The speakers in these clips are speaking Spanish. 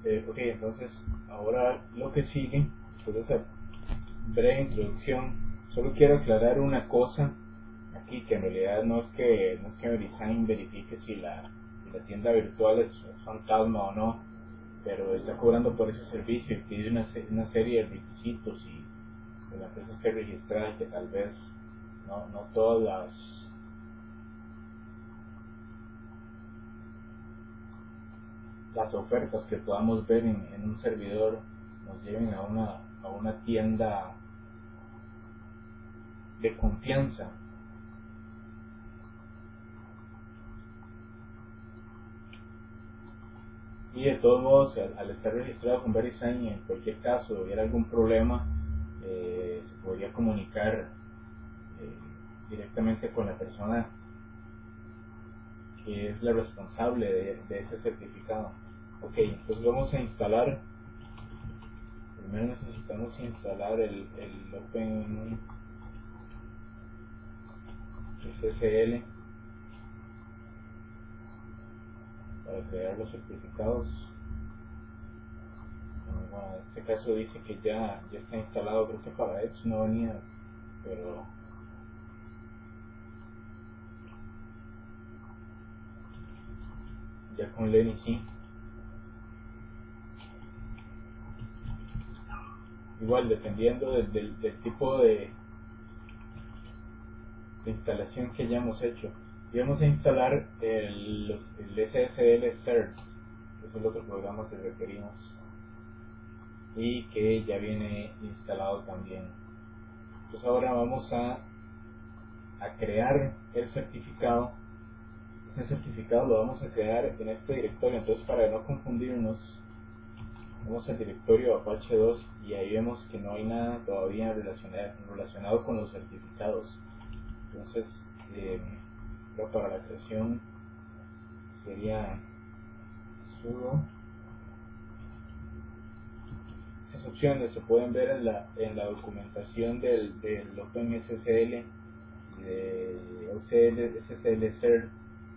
Ok, entonces ahora lo que sigue, después de esa breve introducción, solo quiero aclarar una cosa aquí, que en realidad no es que VeriSign verifique si la tienda virtual es fantasma o no, pero está cobrando por ese servicio y pide una serie de requisitos y de la empresa que registrar, que tal vez no todas las ofertas que podamos ver en un servidor nos lleven a una tienda de confianza. Y de todos modos, al estar registrado con VeriSign, en cualquier caso hubiera algún problema, se podría comunicar directamente con la persona que es la responsable de ese certificado. Ok, entonces vamos a instalar. Primero necesitamos instalar el OpenSSL para crear los certificados. Bueno, en este caso dice que ya está instalado, creo que para Edge no venía, pero ya con Lenny sí. Igual dependiendo del tipo de instalación que hayamos hecho. Y vamos a instalar el SSL Cert, que es el otro programa que requerimos y que ya viene instalado también. Entonces ahora vamos a crear el certificado. Este certificado lo vamos a crear en este directorio. Entonces, para no confundirnos, vamos al directorio Apache 2 y ahí vemos que no hay nada todavía relacionado con los certificados. Entonces, para la creación sería sudo. Esas opciones se pueden ver en la documentación del OpenSSL, de SSL Cert.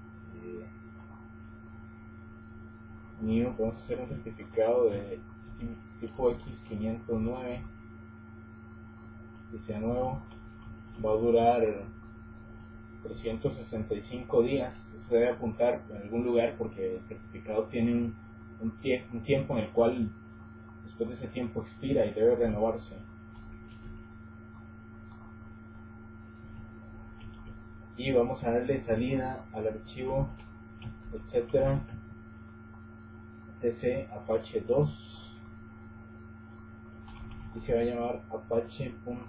New, vamos a hacer un certificado de tipo X509 que sea nuevo. Va a durar 365 días. Se debe apuntar en algún lugar porque el certificado tiene un tiempo en el cual después de ese tiempo expira y debe renovarse. Y vamos a darle salida al archivo etcétera etc apache 2 y se va a llamar apache.em.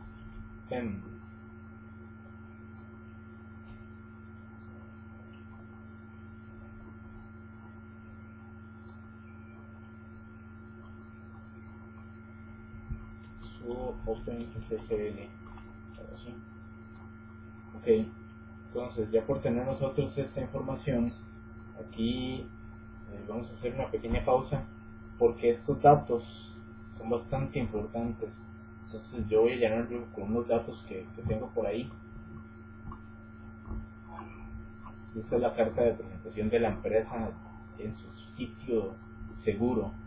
su OpenSSL. Así. Ok, entonces ya por tener nosotros esta información, aquí vamos a hacer una pequeña pausa porque estos datos son bastante importantes. Entonces yo voy a llenarlo con unos datos que tengo por ahí. Esta es la carta de presentación de la empresa en su sitio seguro.